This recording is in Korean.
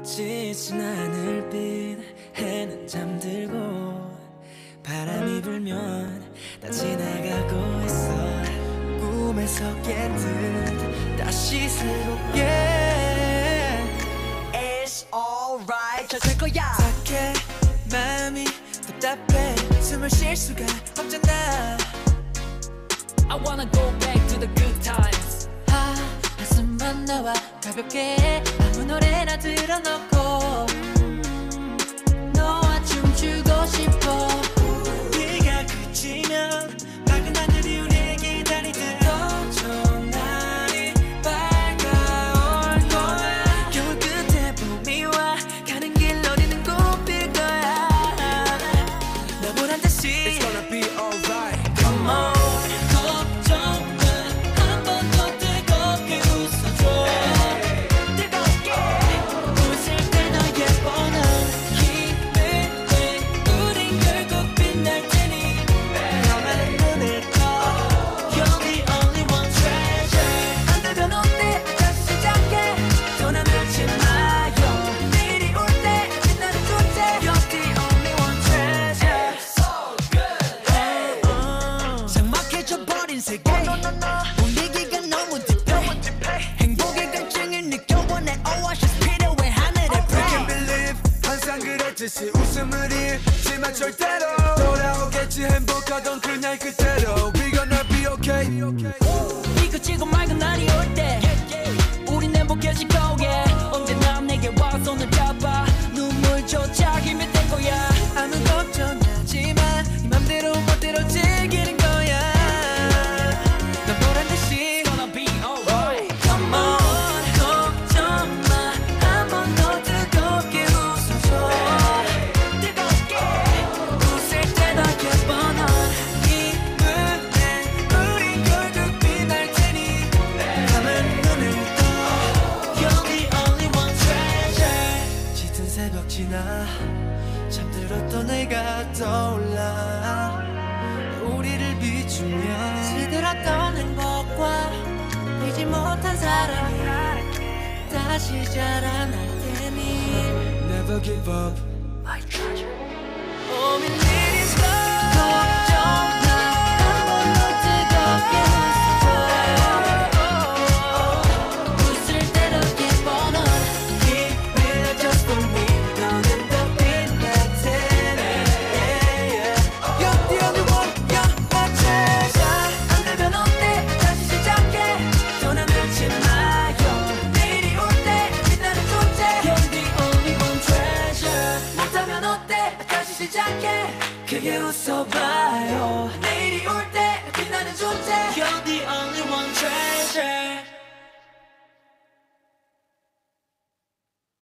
지친 하늘빛 해는 잠들고 바람이 불면 다 지나가고 있어. 꿈에서 깬 듯 다시 새롭게 It's alright 잘 될 거야. 착해 마음이 답답해 숨을 쉴 수가 없잖아. I wanna go back to the good times. 한숨만 나와 가볍게 아무 노래나 들어놓고 너와 춤추고 싶어. 비가 그치면 밝은 하늘이 우리를 기다리듯 더 좋은 날이 밝아올 거야. 겨울 끝에 봄이 와 가는 길 어디는 꽃필 거야. 나 보란 듯이 It's gonna be alright. Come on 분위기가 너무 딥해. 행복의 갈증을 느껴본 내 오아시스 필요해 하늘에 pray. I can't believe 항상 그랬듯이 웃음을 잃지만 절대로 돌아오겠지. 행복하던 그날 그대로 We gonna be okay. 비 그치고 맑은 날이 올 때 우린 행복해질 거야. 언제나 내게 와 손을 잡아 눈물조차 힘이 될 거야. 아무 걱정하지 마. 네 맘대로 멋대로 즐기는 거야. 난 보란 듯이 Gonna be alright. Come on 걱정 마. 한 번 더 뜨겁게 웃어줘. 뜨겁게 웃을 때다 예뻐 넌 기분에 우린 결국 빛날 테니 감은 눈을 떠 You're the only one treasure. 짙은 새벽 지나 잠들었던 내가 떠올라 우리를 비추며 시들었던 행복과 잊지 못한 사랑이 다시 자라날 테니 Never give up. My treasure. Oh, we need is love. 걱정 마. 한 번 더 뜨겁게 웃어줘. 웃을 때도 예뻐 넌 Keep it just for me. 너는 더 빛날 테니 You're the only one, you're my treasure. 안 되면 어때? 다시 시작해. 전화 놓지 마요. 내일이 올 때 빛나는 존재. You're the only one treasure. 못하면 어때? 다시 시작해. 크게 웃어봐요.